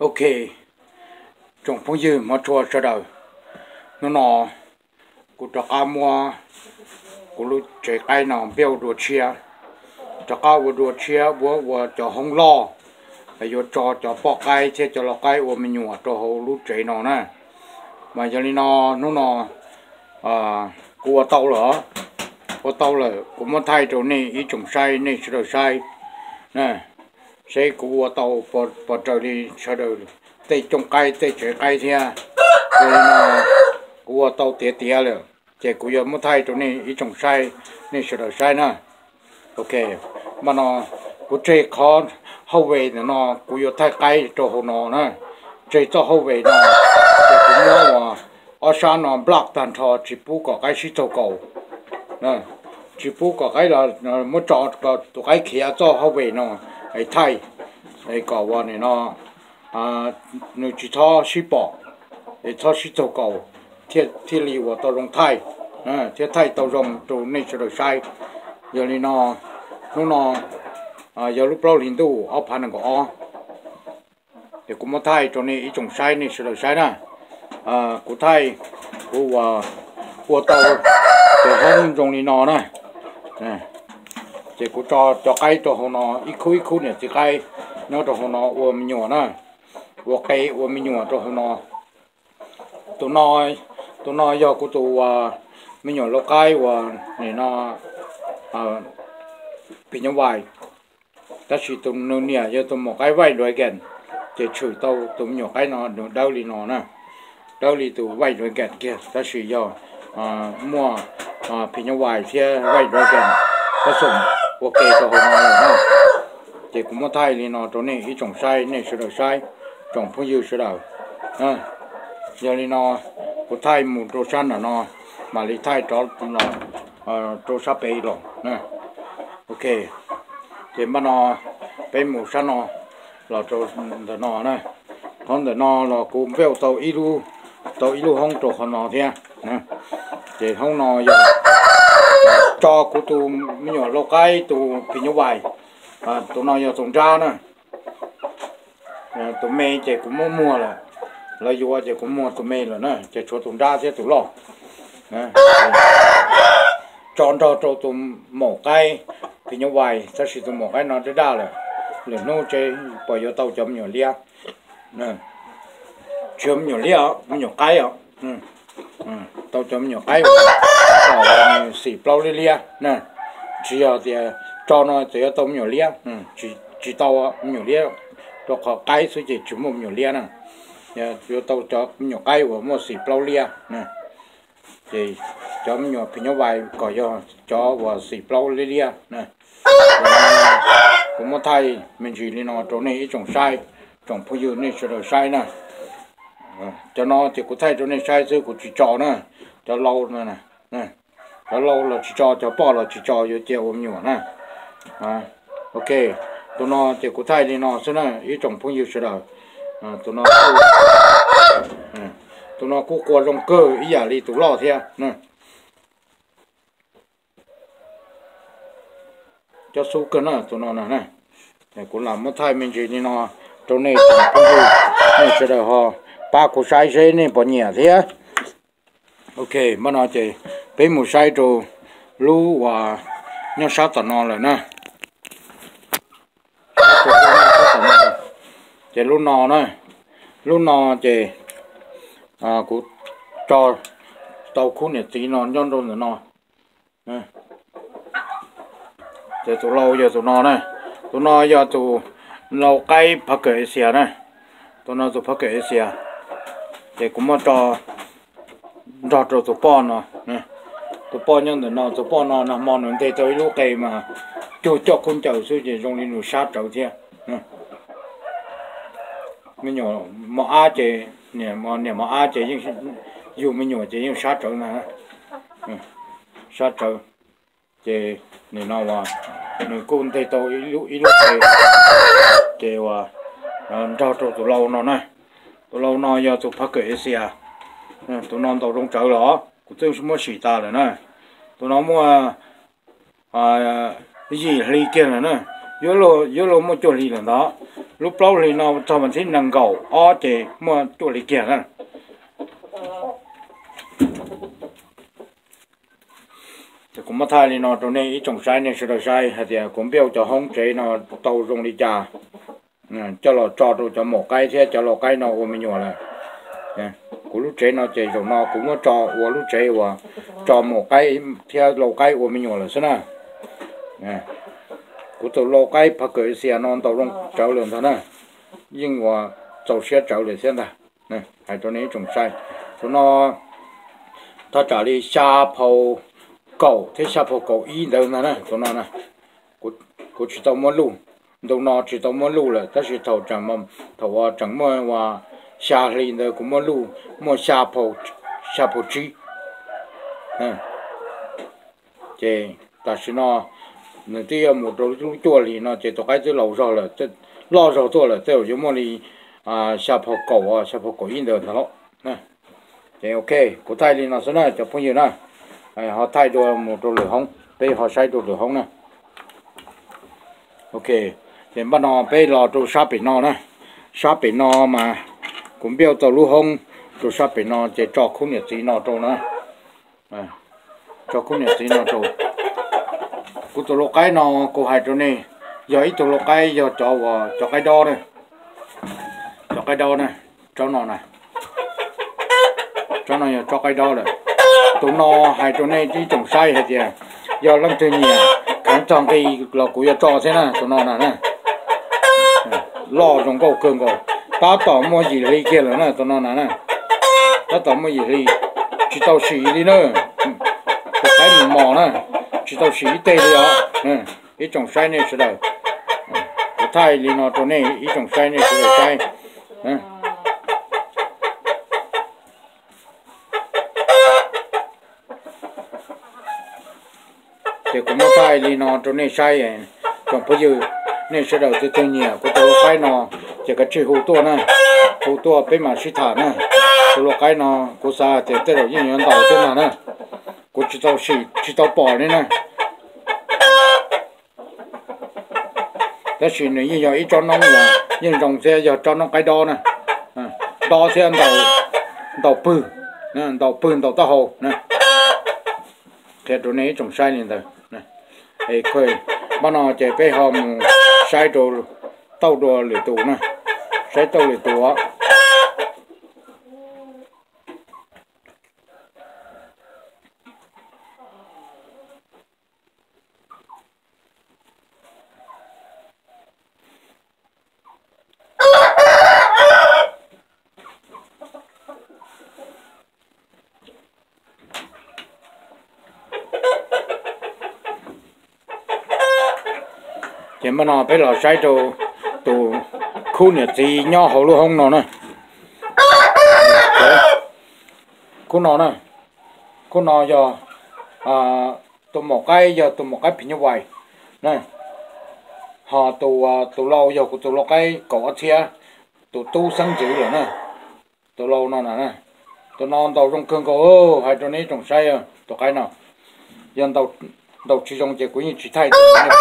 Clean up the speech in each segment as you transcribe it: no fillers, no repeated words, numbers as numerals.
ok trong phong dư mà chua cho đầu nó cụ cho cá mua cụ lúc chơi cái nào béo đồ chia cho cá đồ chia vừa cho hông lo bây giờ cho bọ cái thế cho lọ cái mình nhủ cho hồ lúc chơi nó nè mà giờ nó cụ tàu là cụ muốn thay chỗ này ý trồng sai này sẽ được sai nè sẽ cụ tàu bỏ trời đi sẽ được tây trồng cây tây chơi cây thế rồi nó cụ tàu tiệt rồi chỉ cụ giờ muốn thay chỗ này ý trồng sai này sẽ được sai nè ok mà nó cụ chơi khó hậu vệ nó cụ giờ thay cây cho hồ nó nè chơi cho hậu vệ nó thì cũng nhớ mà ở xa nó block tàn thọ chỉ bù có cái xí tàu cầu nè chỉ bù có cái là muốn chọn tụi cái kia cho hậu vệ nó hay thay hay có vào này nó nếu chỉ cho xí bỏ để cho xí tàu cầu thiết lý vào tàu rồng thay thiết thay tàu rồng tàu này sẽ được sai giờ này nó giờ lúc lâu liền tu ở phần của thì cũng muốn thay cho nên ý trồng sai này sẽ được sai nè của thay của tàu để không trồng đi nó nè chỉ của cho cây cho họ nó ít khu này chỉ cây nó cho họ nó mình nhỏ nè cây mình nhỏ cho họ nó tụi nó giờ của tụi mình nhỏ lô cây này nó bị nhau vài ta chỉ tụi nó nè giờ tụi một cái vay rồi kèn chỉ chửi tụi nhỏ cái nó đau đi nó nè đâu đi tụ vay rồi kẹt kia ta sử dụng mua pin nhau vài xe vay rồi kẹt ta dùng ok cho họ nói rồi thì cũng có thay thì nó chỗ này cái trồng sai này sẽ được sai trồng phong dư sẽ được giờ thì nó có thay một chỗ săn là nó mà đi thay cho nó chỗ sắp bể rồi nè ok thì mà nó bên một săn nó là chỗ nó nè còn để nó là cũng véo tàu ilu không trộn họ nó thế nè để không nó giờ cho của tụi mình nhỏ lô cái tụi pin nhau vài tụi nó giờ trồng ra nè tụi mày chỉ cũng mua là dù chỉ cũng mua tụi mày rồi nè chỉ cho trồng ra chứ tụi lo chọn cho tụi một cái pin nhau vài ta sử dụng một cái nó tới đa rồi nó chơi bỏ vô tàu chấm nhỏ lia nè chấm nhỏ lia nhỏ cái tàu chấm nhỏ cái xì plau lia nè chỉ thì cho nó chỉ tàu nhỏ lia chỉ tàu nhỏ lia cho họ cái số chỉ chấm một nhỏ lia nè cho tàu cho nhỏ cái của một xì plau lia nè thì chấm nhỏ pin nhỏ vài có cho vào xì plau lia nè cũng một thay mình chỉ đi nó chỗ này trồng sai trồng phong dư này sẽ được sai nè cho nó thì cũng thay chỗ này sai chứ cũng chỉ cho nè cho lâu nữa nè cho lâu là chỉ cho bỏ là chỉ cho vô chiều ôm nhỏ nè ok tụi nó thì cũng thay đi nó sẽ nè ý trồng phong dư sẽ được tụi nó cũng qua trong cơ ý giả đi tụi lo theo nè cho số cân nữa tụi nó nè để cũng làm một thay mình chỉ đi nó chỗ này trồng phong dư này sẽ được họ ba củ sai dây này bỏ nhẹ thế ok mà nó chỉ lấy một sai rồi lú và nhau sát tận nó rồi nè chỉ lú nó chỉ cũng cho tàu khu này tí nó nhon rồi nó chỉ tụi lâu giờ tụi nó giờ tụi lâu cái phát cái xe này tụi nó tụi phát cái xe thì cũng mà cho tụi bọn nó nè tụi bọn nhân nó tụi bọn nó nằm mòn nó tới lúc cây mà cho con cháu suy chỉ trong đi sát cháu thế nè mình nhỏ mà ai chỉ nè mà ai chỉ nhưng dù mình nhỏ chỉ nhưng sát cháu nè sát cháu thì nè nó là nè con thấy tôi lúc cây thì cho tụi lâu nó nè tụi lâu nó giờ tụi phát cái xe tụi nó tàu trong chợ đó cũng tương mua xì ta rồi nè tụi nó mua cái gì ly kia rồi nè yếu lô mua cho ly rồi đó lúc lâu thì nó cho mình thấy nâng gầu ó chế mua chỗ lý kia nè thì cũng mất thay thì nó trong này trồng sai này sẽ là sai hay thì cũng biểu cho hông chế nó tàu dùng đi trà cho nó cho rồi cho một cái thế cho nó cái nó ôm mình nhỏ lại của lúc chế nó chế dùng nó cũng có cho của lúc chế và cho một cái theo lô cái ôm mình nhỏ là thế nào của tàu lô cái phải cởi xe nó tàu dùng cháu lượng thôi nè nhưng mà tàu xe cháu để xem nào nè hay trong này trồng sai cho nó ta trả đi xa phâu cầu thế xa phâu cầu ý đâu nè cho nó nè của chỉ tàu mua luôn đâu nó chỉ tàu mua luôn là ta chỉ tàu chẳng mà tàu chẳng mà và xa lên đâu cũng mua luôn mua xa phâu chi nè chị ta chỉ nó người ta một đôi lúc chua thì nó chỉ tàu cái thứ lâu rồi là lo rồi tôi là tôi chỉ mua đi xa phâu cầu ý đâu đó nè thì ok của thay thì nó sẽ là cho phong nhiêu nè họ thay đồ một đồ lửa hông bây họ sai đồ lửa hông nè ok thì bắt đầu bây lò đồ sáp bị nó nè sáp bị nó mà cũng biểu tàu lũ hông đồ sáp bị nó chỉ cho không nhiệt gì nó đồ nè cho không nhiệt gì nó đồ của tàu lô cái nó của hai đồ này giờ ít tàu lô cái giờ cho cái đo này cho cái đo này cho nó này cho nó cho cái đo này tụi nó hai tụi này đi trồng sai hết kìa giờ lâm thời nhiều kháng trong cái là của cho thế này tụi nó nè lo trong cầu cường cầu ta tỏ mua gì đi kia nữa nè tụi nó nè ta tỏ mua gì đi chỉ tao xí đi nữa cái mình mò nè chỉ tao xí tê đi đó cái trồng sai này sẽ đời cái thay thì nó tụi này cái trồng sai này sẽ đời sai thì cũng có thay thì nó trong này sai trong bây giờ nên sẽ đầu tư nhiều của tôi cái nó chỉ có chỉ hỗ tua này hỗ tua bên mà sĩ thả này tôi cái nó của sao thì tới đầu những đầu thế nào nè của chỉ tao bỏ đấy này đó chỉ này như ít cho nó là nhưng dòng xe giờ cho nó cái đo này đo xe đầu pư đầu tao hồ nè thì chỗ này trồng sai liền rồi nè ấy khơi bắt nó chạy về hòm sai đồ tàu đồ lửa tù nè sai tàu lửa tù á thì mà nó phải là sai đồ tụ khu nhiệt gì nhỏ hậu luôn không nó nè khu nó giờ tụ một cái pin như vậy nè họ tụ lâu giờ của tụ lâu cái cổ xe tụ tu sáng chữ rồi nè tụ lâu nó nè tụ non tàu trong cơn cổ hai chỗ này trồng sai tụ cái nào dân tàu chỉ trồng chỉ cũng chỉ thay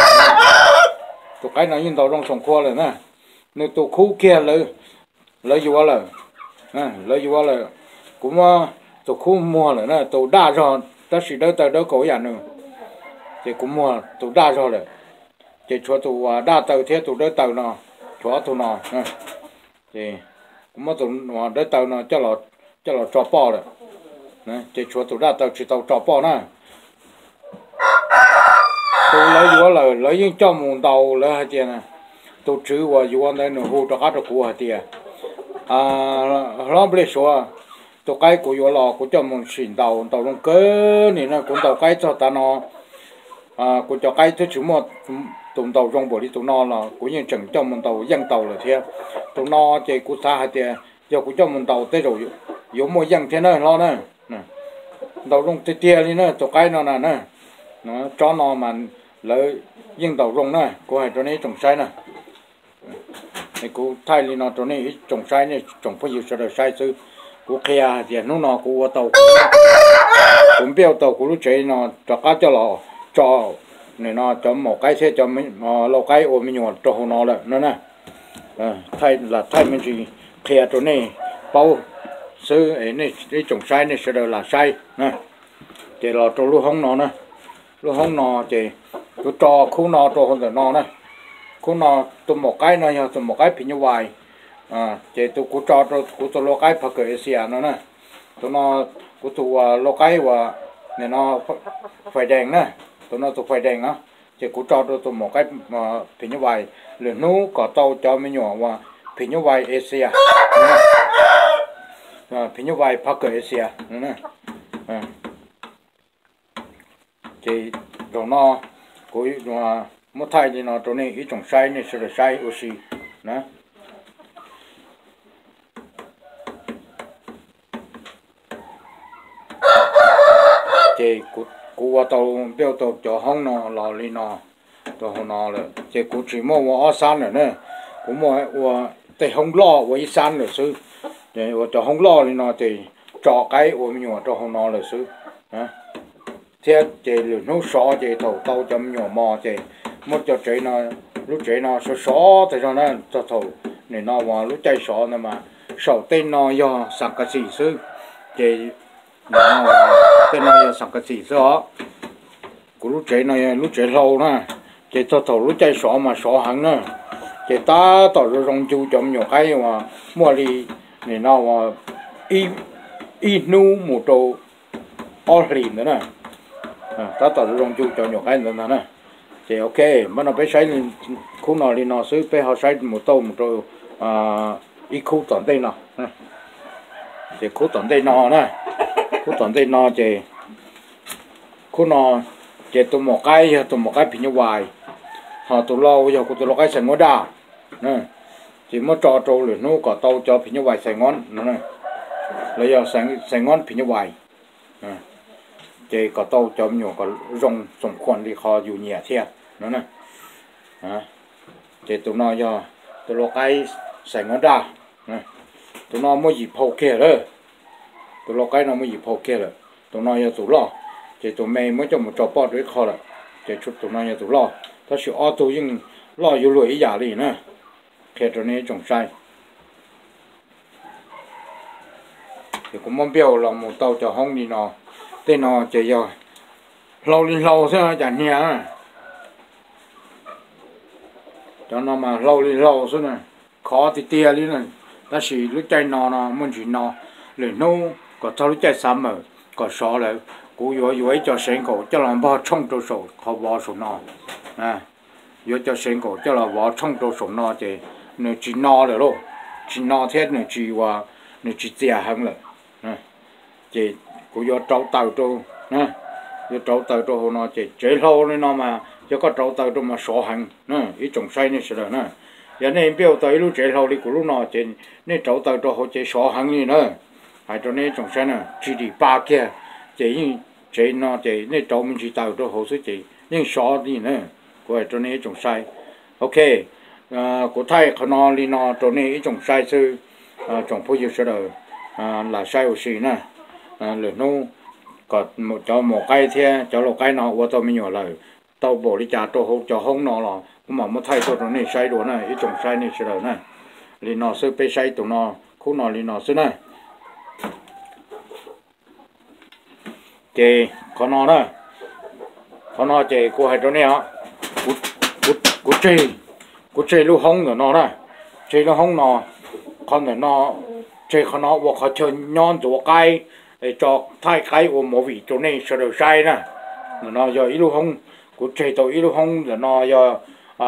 tụ cái nào nhìn tàu trong sòng khoa rồi nè nếu tụ khu kia lấy vô là cũng tụ khu mua rồi nè tụ đa rồi ta chỉ đỡ tờ đỡ cổ nhà nữa thì cũng mua tụ đa rồi rồi thì cho tụ đa tờ thế tụ đỡ tờ nó cho tụ nó thì cũng mua tụ đỡ tờ nó cho nó cho bỏ rồi nè thì cho tụ đa tờ chỉ tàu cho bỏ nè tôi lấy vô là lấy những cho mùng tàu lấy hai tiền này tôi chữ và vô đây nó hỗ trợ các của hai tiền nó bây giờ tôi cái của vô là của cho mùng xịn tàu trong cơ này nó cũng tàu cái cho ta nó của cho cái thứ chữ một tụi tàu trong bộ đi tụi nó là của những chẳng cho mùng tàu dân tàu là thế tụi nó thì của ta hai tiền giờ của cho mùng tàu tới rồi vô mua dân thế này lo nè tàu trong tiền đi nữa tôi cái nó nè nó cho nó mà lấy những tàu rong này cô hay cho nên trồng sai nè này cô thay li nó cho nên trồng sai này trồng phải nhiều sao sai chứ cô kia thì nó cô tàu cũng biết tàu cô lúc chơi nó cho cá cho lò cho này nó cho một cái xe cho mình lò cái ôm mình nhọn cho nó là nó nè thay là thay mình chỉ kia chỗ này bao sư ấy này cái trồng sai này sẽ là sai nè thì là chỗ lúc không nó nè lúc không nó thì tôi cho khu nó cho hơn nó nè khu nó tôi một cái nó tôi một cái pin như vậy thì tôi cũng cho tôi lo cái phải cái gì nó nè tôi nó của tôi lo cái và này nó phải đèn nè tôi nó tôi phải đèn á thì cũng cho tôi một cái pin như vậy rồi nó có tàu cho mình nhỏ và pin như vậy Asia pin như vậy phải cái Asia nè thì rồi nó cuối một thay thì nó chỗ này ít trồng sai này sẽ là sai oxy nè thì cú tàu biểu tàu cho hông nó lò li nó cho hông nó rồi thì cú chỉ mua ở san rồi nè cú mua ở tại hông lo ở san rồi sư thì cho hông lo li nó thì cho cái ở mình nhỏ cho hông nó rồi sư hả thế thì nó xó thì thầu tàu cho mình nhỏ mò thì một cho chơi nó lúc chơi nó xó thì cho nó cho thầu này nó vào lúc chơi xó nữa mà sầu tên nó do sạc cái gì sư thì nó tên nó do sạc cái gì đó của lúc chơi lâu nè thì cho thầu lúc chơi xó mà xó hẳn nữa thì ta tao rồi rong chu chấm nhỏ cái mà mua đi này nó mà y nu một đồ orlin nữa nè ta tao rồi rong chu cho nhỏ cái nữa nè thì ok mà nó phải xây khu nào thì nó sẽ phải họ xây một tô một đồ ít khu tận đây nè thì khu tận đây nó nè khu tận đây nó thì khu nó thì tụi một cái pin như vậy họ tụi lâu giờ tụi cái sành ngón đà nè chỉ mới cho rồi nó có tàu cho pin như vậy sành ngón nè bây giờ sành ngón pin như vậy thì có tàu cho nhiều có rong sòng khoan đi kho dù nhẹ thế nó nè thì tụi nó giờ tụi cái sành ngón đà tụi nó mới dịp hậu kia rồi tụi cái nó mới dịp hậu kia rồi tụi nó giờ tụi lo thì tụi mày mới cho một trò bao đuổi kho rồi thì chút tụi nó giờ tụi lo ta sẽ ô tô nhưng lo yêu lưỡi giả đi nè khi cho nên trồng sai thì cũng mong biểu là một tàu cho hông đi nó tên nó chỉ giờ lâu thế chẳng nhẹ cho nó mà lâu thế này khó thì tia đi này ta chỉ lúc chạy nó muốn chỉ nó để nó có thao lúc chạy sắm mà có số lại cú yếu cho sen cổ cho làm bao trong đồ sổ khó bao sổ nó yếu cho sen cổ cho là bao trong đồ sổ nó thì nó chỉ nó rồi luôn chỉ nó thế nó chỉว่าnó chỉ tiền hơn rồi thì cú yếu trâu tàu trâu yếu trâu tàu trâu nó chỉ chế lâu nên nó mà cho có trâu tàu trâu mà số hàng ít trồng sai này sẽ là giờ này biểu tới lúc chế lâu đi cú lúc nó chỉ nên trâu tàu trâu họ chỉ số hàng này nữa hay cho nên trồng sai nè chỉ đi ba kia chỉ nó chỉ nên trâu mình chỉ tàu trâu họ sẽ chỉ nhưng số đi nữa của cho nên trồng sai ok của thầyเขานอนลีนอตัวนี้อีจงใช้ซื้อจงพูดอยู่เสด็จlà sai ở xí nè lửa nó có một cho một cái thế cho một cái nó qua tao mới nhỏ lại tao bỏ đi trả cho hông nó là cũng mà một thay tôi nó này sai đồ này ý trồng sai này sẽ rồi này lì nó sẽ bị sai tụi nó khu nó lì nó sẽ này thì con nó đó con nó thì cô hay chỗ này á cú chơi lu hông rồi nó đó chơi lu hông nó con rồi nó chơi con nó và họ chơi nhon chỗ cái để cho thay cái của một vị chỗ này sẽ được sai nè nó giờ ít lu hông cú chơi tàu ít lu hông rồi nó giờ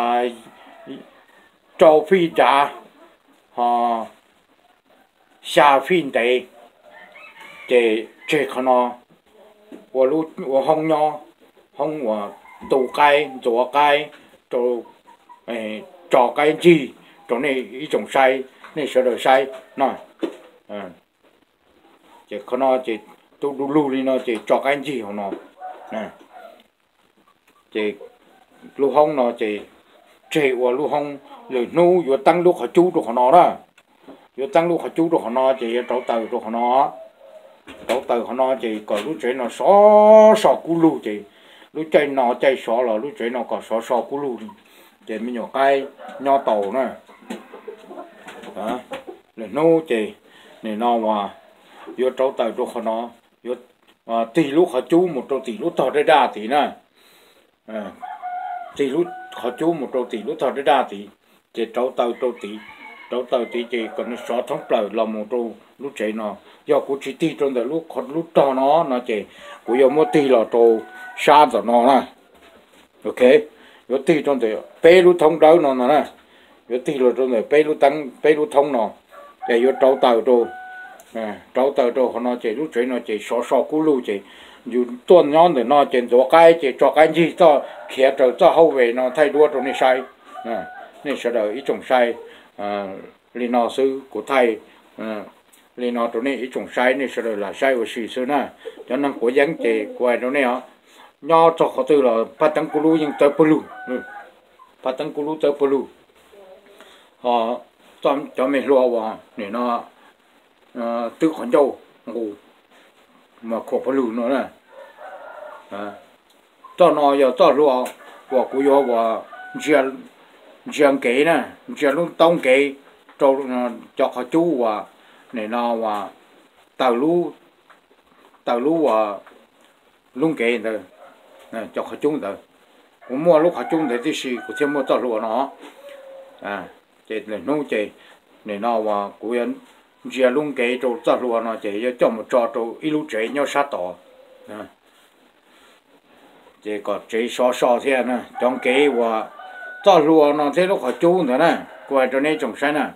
châu phi trả họ xa phiên đấy để chơi con nó và lu và hông nhau hông và tụ cái chỗ cái chỗ cho cái gì chỗ này ý trồng sai này sẽ được sai nè chỉ có nó chỉ tu lu đi nó chỉ cho cái gì của nó nè chỉ lu hông nó chỉ và lu hông rồi nu vừa tăng lu họ chú của nó đó vừa tăng lu họ chú của nó chỉ trâu tàu của nó chỉ còn lu chơi nó sọ cú lu chỉ lu chơi nó chơi sọ là lu chơi nó còn sọ cú lu thì mình nhỏ cái nho tàu nè à là nô chị này nó mà yo trâu tàu đồ khó nó yo tỷ lúc họ chú một trâu tỷ lúc thọ đấy đa tỷ nè tỷ lúc họ chú một trâu tỷ lúc thọ đấy đa tỷ chị trâu tàu tỷ chị còn số thông bờ là một trâu lúc chị nó do cô chỉ tỷ trong đó lúc to nó chị cô yo một tỷ là trâu xa rồi nó nè ok yo tỷ trong đó bé lúc thông đâu nó nè yo tỷ là trong đó bé lúc thông nó để yo trâu tàu đồ họ nói chị lúc chơi nó chị sọ cú lu chị dù tuần nhon để nó chị cho cái gì cho khía cho hậu vệ nó thay đua trong này sai nên sẽ đợi ý trồng sai liên nó sư của thầy liên nó trong này ý trồng sai nên sẽ đợi là sai của sĩ sư nè cho nên của dân chị của trong này á nho cho họ từ là phát tăng cú lu nhưng tới polu phát tăng cú lu tới polu họ cho mình lo vào để nó tự khoản châu ngủ mà khổ phải lù nữa nè cho nó giờ cho lúa và cú yo và giang kế nè giang luôn tông kế cho họ chú và này nó và tàu lú và luôn kế rồi cho họ chú rồi cũng mua lúc họ chú để thì xí cũng thêm mua cho lúa nó chị này nông chị này nó và cú yên giờ luôn cái chỗ cho luôn nó chỉ cho một chỗ ít lúc chế nhau sát tỏ chỉ có chế so thế nè trong cái và cho luôn nó thế lúc họ chú nữa nè qua chỗ này trồng sai nè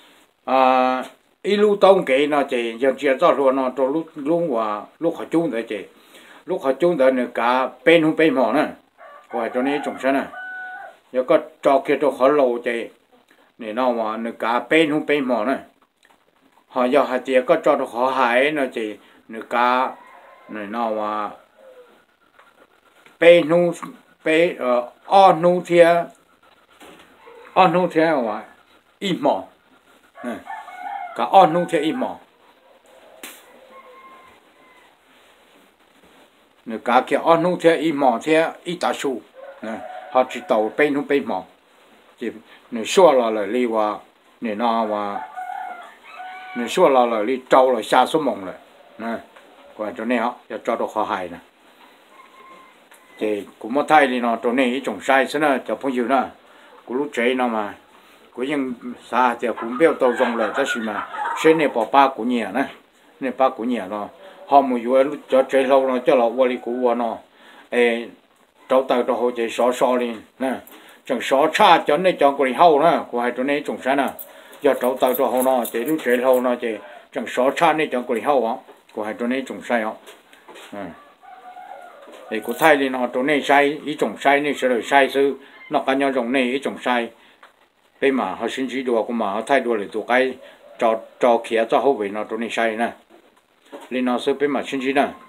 ít lúc tông cái nó chỉ giờ cho luôn nó chỗ lúc và lúc họ chú nữa chỉ lúc họ chú nữa nữa cả bên không bên mỏ nè qua chỗ này trồng sai nè giờ có cho kia chỗ họ lâu chỉ để nó mà nữa cả bên không bên mỏ nè họ giờ họ tiệt có cho được họ hại nó chỉ nửa cá nửa nào mà bê on nu thia mà im mỏ cả on nu thia im mỏ nửa cá kia on nu thia im mỏ thia ít ta su họ chỉ tàu bê mỏ chỉ nửa xua là li wa nửa nào mà nên số là đi trâu là xa số mông rồi nè còn chỗ này họ cho được khó hại nè thì cũng mất thay thì nó chỗ này trồng sai xí nè cho phong nhiêu nè cũng lúc chơi nó mà cũng nhưng xa thì cũng biết tàu rong lại cái gì mà xe này bỏ ba của nhà nè này ba của nhà nó họ một vụ lúc cho chơi lâu nó cho là qua đi của nó trâu tàu cho họ chơi xó đi nè chẳng xó cha cho nên cho cái hậu nè của hai chỗ này trồng sai nè giờ trâu tàu cho họ nó chỉ lúc chơi lâu nó chỉ chẳng xó cha nên cho cái hậu á của hai chỗ này trồng sai á thì của thay thì nó chỗ này sai ý trồng sai nên sẽ được sai sư nó cá nhau trồng này ý trồng sai bây mà họ xin chỉ đùa của mà họ thay đùa để tụ cái cho khía cho hậu vệ nó chỗ này sai nè nên nó sẽ bây mà xin chỉ nè